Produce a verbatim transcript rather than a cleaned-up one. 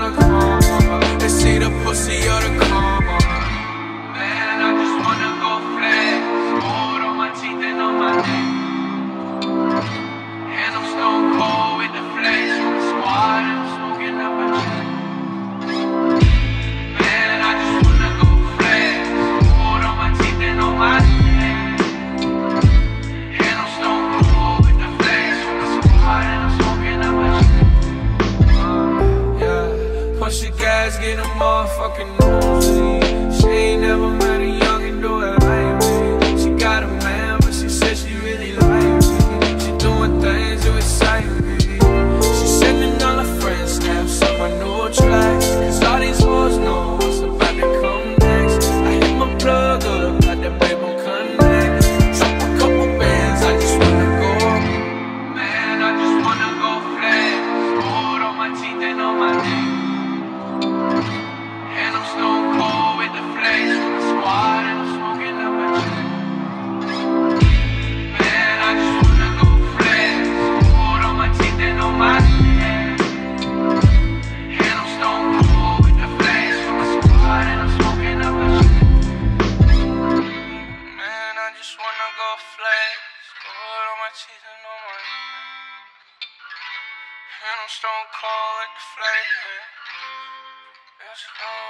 the coma. They see the pussy or the coma. Man, I just wanna go flex. Gold on my teeth and on my neck. And I'm stone cold with the flex. From the squad and I'm smoking up a check. Man, I just wanna go flex. Gold on my teeth and on my neck. And I'm stone cold with the flex. From the squad and I'm smoking up a check. Yeah, push the gas, get a motherfucking nosebleed. She ain't never met a youngin' do it like me. She got a man, but she said she really like me. She doing things to excite me. She sending all her friends snaps on my new tracks. Cause all these hoes know what's about to come next. I hit my plug up, got that babe on connect. Drop a couple bands, I just wanna go. Man, I just wanna go flex. Gold on my teeth and on my neck. And I'm stone cold with the flex. From the squad and I'm smoking up a check. Man, I just wanna go flex. Gold on my teeth and on my neck. And I'm stone cold with the flex. From the squad and I'm smoking up a check. Man, I just wanna go flex. Gold on my teeth and on my neck. And I'm stone cold with the flex. Let's go.